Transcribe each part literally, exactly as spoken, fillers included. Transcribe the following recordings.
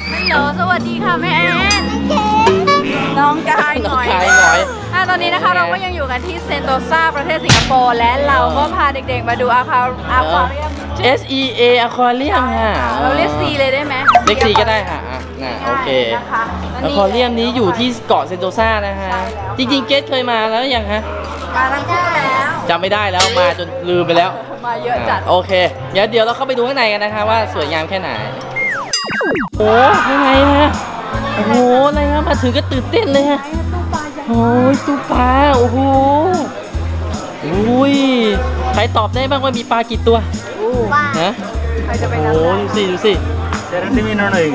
ฮัลโหลสวัสดีค่ะแม่แอนน้องกายหน่อยอ่ะตอนนี้นะคะเราก็ยังอยู่กันที่เซนโตซาประเทศสิงคโปร์และเราก็พาเด็กๆมาดูอาคาอาควาเรียม S E A Aquarium ค่ะเราเรียกซีเลยได้ไหมเรียกซีก็ได้ค่ะน่ะโอเคอควาเรียมนี้อยู่ที่เกาะเซนโตซานะฮะจริงๆเกสเคยมาแล้วยังฮะมาทั้งคู่แล้วจำไม่ได้แล้วมาจนลืมไปแล้วมาเยอะจัดโอเคเดี๋ยวเดี๋ยวเราเข้าไปดูข้างในกันนะคะว่าสวยงามแค่ไหนโอ้ข้างในฮะโอ้โหอะไรฮะมาถึงก็ตื่นเต้นเลยฮะโอ้ยตู้ปลาโอ้โหอุ้ยใครตอบได้บ้างว่ามีปลากี่ตัวฮะใครจะไปนับโอ้ดูสิดูสิเจอที่มีน้อยหนึ่ง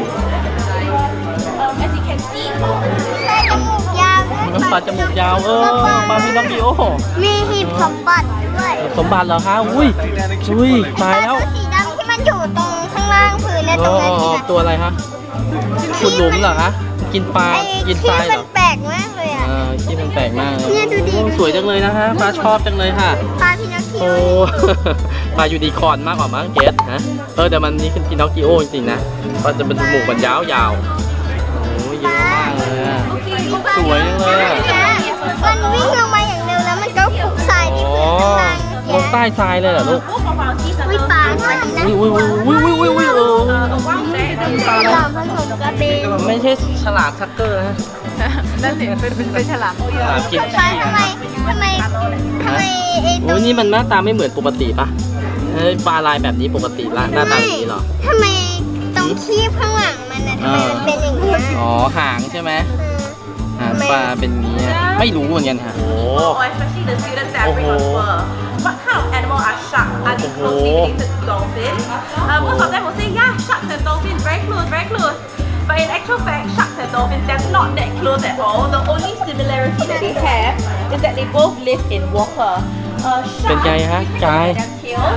มันปลาจมูกยาวเออปลาพินอคกิโอมีหีบสมบัติด้วยสมบัติเหรอคะอุ้ยอุ้ยตายแล้วสีดำที่มันอยู่ตรงข้างล่างพื้นเนี่ยตรงนั้นตัวอะไรคะขุดหลุมเหรอคะกินปลากินทรายเหรอแปลกมากเลยอ่ะที่มันแปลกมากเลยเนี่ยดูดิสวยจังเลยนะฮะปลาชอบจังเลยค่ะปลาพินอคกิโอปลายูนิคอร์นมากกว่ามั้งเกสฮะเออแต่มันนี่คือพินอคกิโอจริงๆนะมันจะเป็นจมูกมันยาวๆโอ้ยเยอะมากเลยสวยจังเลยอ่ะมันวิ่งลงมาอย่างเร็วแล้วมันก็คลุกทรายที่พื้นข้างล่างลงใต้ทรายเลยเหรอลูกวิปลาด้วยนะวิววิววิววิววิววิวเออฉลามผสมกระเบนไม่ใช่ฉลามชักเกอร์นะนั่นสิเป็นเป็นฉลามฉลามกินทำไมทำไมทำไมไอ้ตรงนี้มันหน้าตาไม่เหมือนปกติปะปลาลายแบบนี้ปกติละหน้าตาแบบนี้หรอทำไมตรงขี้ข้างหลังมันนะทำไมมันเป็นอย่างนี้อ๋อหางใช่ไหมหางปลาเป็นนี้ไม่รู้เหมือนกันฮะโอ้โอ้โห What kind of animal are sharks? Are they closely related to dolphins? Uh, most of them will say, yeah, sharks and dolphins, very close, very close. But in actual fact, sharks and dolphins, they're not that close at all. The only similarity that they have is that they both live in water. Uh, sharks have their tails,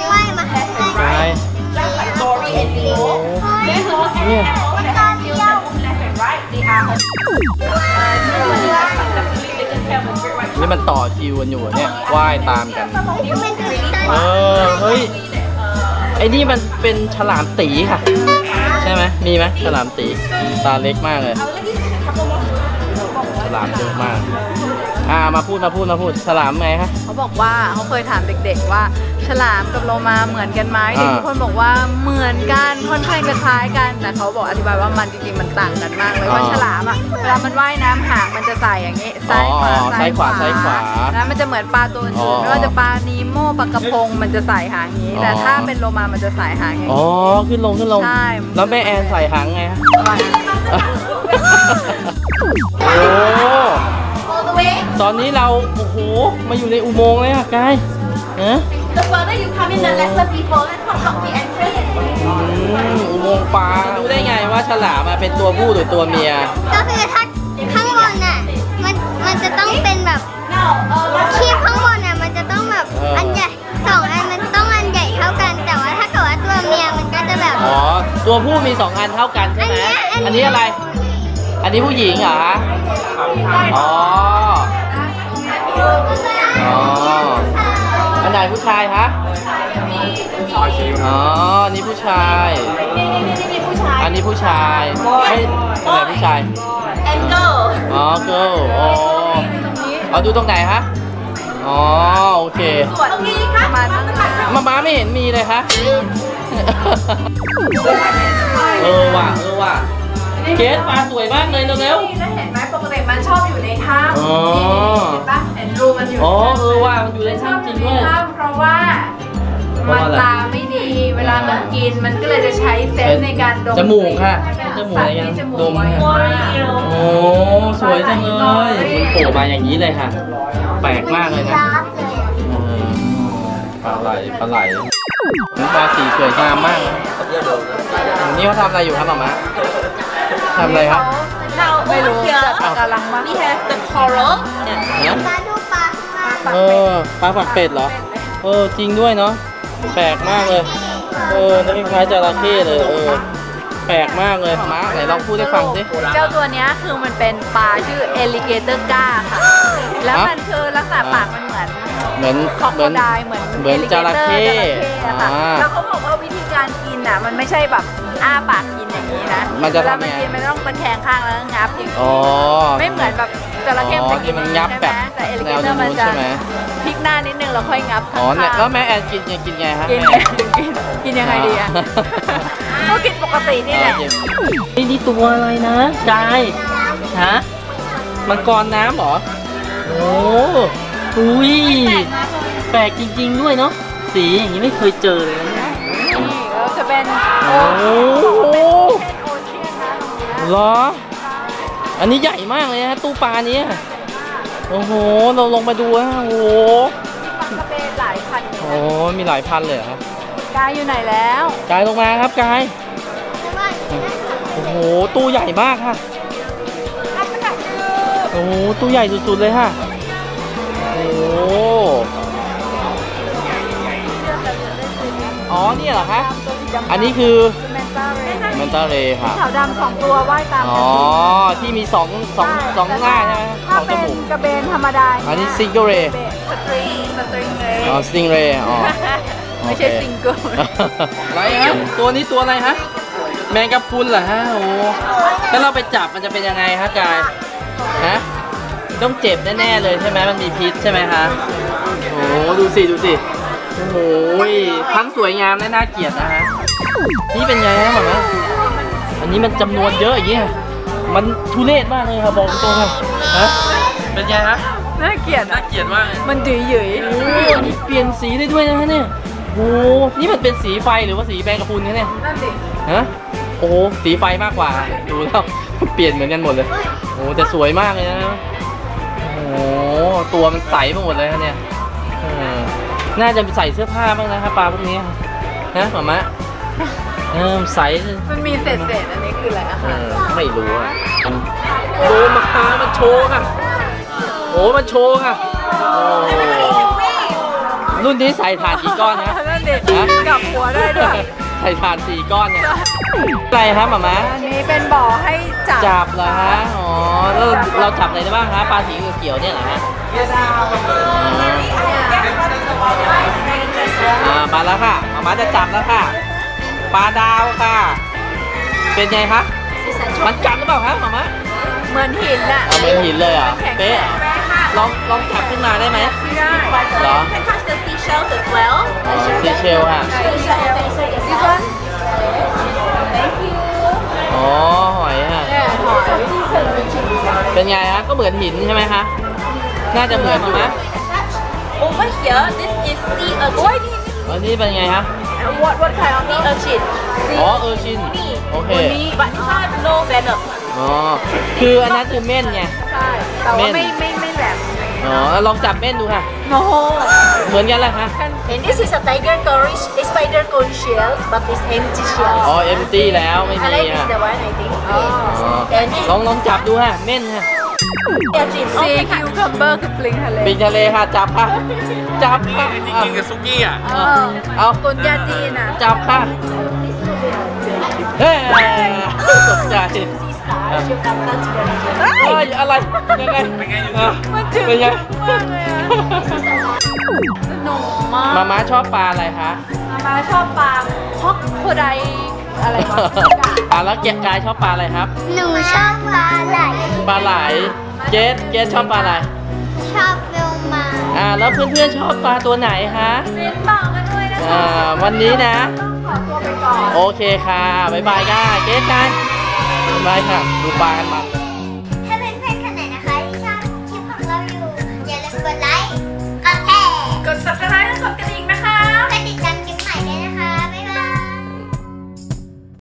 right? Just like Dory and Nemo. Then all animals that have tails that move left and right, they are uh, normally have successfully taken care of the great white shark. นี่มันต่อคิวกันอยู่เนี่ยว่ายตามกันเออเฮ้ยไอ้นี่มันเป็นฉลามตีค่ะใช่ไหมมีไหมฉลามตีตาเล็กมากเลยฉลามเยอะมากอ่ามาพูดมาพูดมาพูดฉลามไงฮะเขาบอกว่าเขาเคยถามเด็กๆว่าฉลามกับโลมาเหมือนกันไหมเด็กทุกคนบอกว่าเหมือนกันค่อนข้างจะคล้ายกันแต่เขาบอกอธิบายว่ามันจริงๆมันต่างกันมากเลยว่าฉลามอ่ะเวลามันว่ายน้ำหางมันจะใส่อย่างนี้ซ้ายขวาซ้ายขวาซ้ายขวาแล้วมันจะเหมือนปลาตัวอื่นไม่ว่าจะปลานีโม่ปลากระพงมันจะใส่หางนี้แต่ถ้าเป็นโลมามันจะใส่หางอย่างนี้อ๋อขึ้นลงขึ้นลงใช่แล้วแม่แอนใส่หางไงฮะโอ้ตอนนี้เราโอ้โหมาอยู่ในอุโมงค์เลยอะกายฮะ The further you come in, the lesser people that come up the entrance. อุโมงค์ปลารู้ได้ไงว่าฉลามเป็นตัวผู้หรือตัวเมียก็คือถ้าข้างบนน่ะมันมันจะต้องเป็นแบบคีบข้างบนน่ะมันจะต้องแบบอันใหญ่สองอันมันต้องอันใหญ่เท่ากันแต่ว่าถ้าเกิดว่าตัวเมียมันก็จะแบบอ๋อตัวผู้มีสองอันเท่ากันใช่ไหมอันนี้อะไรอันนี้ผู้หญิงเหรออ๋ออ๋ออันไหนผู้ชายคะอ๋อนี่ผู้ชายอันนี้ผู้ชายไม่อันไหนผู้ชาย and girl อ๋อ girl อ๋อเอาดูตรงไหนคะอ๋อโอเคส่วนตรงนี้ค่ะมาม้าไม่เห็นมีเลยคะเออว่ะเออว่ะเกสปลาสวยมากเลยเร็วๆเห็นไหมปกติมันชอบอยู่ในถ้ำอ๋อเห็นปะเห็นรูมันอยู่อ๋อเออว่ามันอยู่ในถ้ำจริงด้วยเพราะว่ามันตาไม่ดีเวลามันกินมันก็เลยจะใช้เซนส์ในการดมจมูกค่ะจมูกในการดมโอ้สวยจังเลยมันโผล่มาอย่างนี้เลยค่ะแปลกมากเลยนะปลาไหลปลาไหลปลาสีสวยงามมากนี่เขาทำอะไรอยู่ครับหม่าทำอะไรครับไม่รู้กำลังมานี่แฮะ the coral เนี่ยปลาดูปลาเออปลาฝักเป็ดเหรอเออจริงด้วยเนาะแปลกมากเลยเออนี่คล้ายจระเข้เลยเออแปลกมากเลยม้าไหนลองพูดให้ฟังสิเจ้าตัวนี้คือมันเป็นปลาชื่อ alligator ก้าค่ะแล้วมันคือลักษณะปากมันเหมือนเหมือนเหมือนเหมือนเหมือนจระเข้ค่ะแล้วเขาบอกว่าวิธีการกินอ่ะมันไม่ใช่แบบอ้าปากกินอย่างนี้นะมันจะเวลาทำมันยังไงกินมันต้องตะแคงข้างแล้วก็งับอย่างอ๋อนี้ไม่เหมือนแบบจระเข้อ๋อมันจะที่กินมันงับใช่แบไหมบแต่เอลิแนเกวเตอร์มันนู้นจะใช่ไหมพลิกหน้านิดนึงแล้วค่อยงับอ๋อข้างเนี่ยๆแล้วแม่แอนกินกินไงฮะกินแม่กินกินยังไงดีอะก็กินปกตินี่แหละนี่นี่ตัวอะไรนะกายฮะมังกรน้ำเหรอโอ้อุ้ยแปลกจริง ๆด้วยเนาะสีอย่างนี้ไม่เคยเจอเลยนะนี่ก็จะเป็นโอ้โหโอเชียนนะตรงเนี้ยเหรออันนี้ใหญ่มากเลยฮะตู้ปลานี้โอ้โหเราลงมาดูฮะโอ้โหปลากระเบนหลายพันเลยโอ้มีหลายพันเลยเหรอครับกายอยู่ไหนแล้วกายลงมาครับกายโอ้โหตู้ใหญ่มากค่ะโอ้โหตู้ใหญ่สุดๆเลยค่ะโอ้โหอ๋อนี่เหรอคะอันนี้คือแมนต้าเรย์แมนตาเรย์ค่ะขาวดำสองตัวว่ายตามอ๋อที่มีสองสองสองหน้าใช่ไหมสถ้าองจเป็นมูกกระเบนธรรมดาอันนี้ซิงเกิลเรย์สตริงสตริงเลยอ๋อสติงเรย์อ๋อไม่ใช่ซิงเกิลอะไรฮะตัวนี้ตัวอะไรฮะแมงกะพรุนเหรอฮะโอ้ถ้าเราไปจับมันจะเป็นยังไงฮะกายฮะต้องเจ็บแน่ๆเลยใช่ไหมมันมีพิษใช่ไหมคะโอ้ดูสิดูสิโอ้โหทั้งสวยงามและน่าเกลียดนะฮะนี่เป็นไงฮะแบบว่าอันนี้มันจำนวนเยอะอย่างเงี้ยมันทุเรศมากเลยครับบอกตรงๆครับฮะเป็นไงฮะน่าเกลียดน่าอะเกลียดมากเลยมันดื้อหยืยโอ้อันนี้เปลี่ยนสีได้ด้วยนะฮะเนี่ยโอ้นี่มันเป็นสีไฟหรือว่าสีแมงกะพรุนคะเนี่ยนั่นดิฮะโอ้โหสีไฟมากกว่าดูแล้วเปลี่ยนเหมือนกันหมดเลยโอ้แต่สวยมากเลยนะโอ้ตัวมันใสไปหมดเลยนะเนี่ยเออน่าจะใส่เสื้อผ้าบ้างนะครับปลาพวกนี้นะหมามะเออใสมันมีเศษเศษๆอันนี้คืออะไรอะเอคะอไม่รู้อะโดมาคามันโชว์ค่ะโอ้มันโชว์ค่ะโอ้รุ่นนี้ใส่ถ่านกี่ก้อนนะนั่นดิฮะกลับหัวได้ด้วยใส่ถ่านสี่ก้อนเนี่ยอะไรครับหมามะอันนี้เป็นบ่อให้จับจับเหรอฮะ อ๋อแล้วเราจับอะไรได้บ้างฮะปลาสีเขียวๆเนี่ยเหรอฮะอ่ามาแล้วค่ะมามาจะจับแล้วค่ะ ปลาดาวค่ะ เป็นไงคะมันกัดหรือเปล่าฮะมามาเหมือนหินอะเอาเหมือนหินเลยเหรอ เป๊ะเหรอลองลองจับขึ้นมาได้ไหมไม่ได้เหรอ You can touch the seashells as well. อ๋อซีเชลค่ะนี่ก็อ๋อ หอยฮะเนี่ยหอยเป็นไงฮะ ก็เหมือนหินใช่ไหมคะ น่าจะเหมือนถูกไหม Over here, this is sea โอ้ย urchin. นี่อันนี้เป็นไงฮะ what what kind of Sea urchin. อ๋อ เออชิน โอเค But this one no venom. อ๋อ คืออันนั้นคือเม่นไงใช่แต่ว่าเม่ไม่นไม่ไม่แบบอ๋อแล้วลองจับเม่นดูค่ะโอ้โหเหมือนกันเลยค่ะ And this is a tiger cone, a spider cone shell, but it's empty shell. อ๋อ เอ็มตี้แล้วไม่ I มี like อ่ะ this the one, I think. อ๋ออ๋อ And this ลองลองจับดูฮะ เม่นค่ะ urchin. ซีคิวคัมเบอร์คือปลิงทะเลปิงทะเลค่ะ จับค่ะ จับค่ะที่กินกับซุกี้อ่ะเออเอาตุนยาจีนอ่ะจับค่ะ เฮ้ยตกใจ Stars, you can touch them. เฮ้ยอะไร ยังไงเป็นไงอยู่อ่ะมันถึงเป็นไงมากเลยอะสนุกมากมาม่าชอบปลาอะไรคะมามาชอบปลาฮอกโคไดอะไรวะอ่ะแล้วเกียร์กายชอบปลาอะไรครับหนูชอบปลาไหลปลาไหล เกสเกสชอบปลาอะไรชอบโลมาอ่า แล้วเพื่อนๆชอบปลาตัวไหนคะเม้นบอกกันด้วยนะคะอ่า วันนี้นะขอตัวไปก่อนโอเคค่ะ บ๊ายบายค่ะ เกสกันบ๊ายบายค่ะ ดูปลากันมันเลย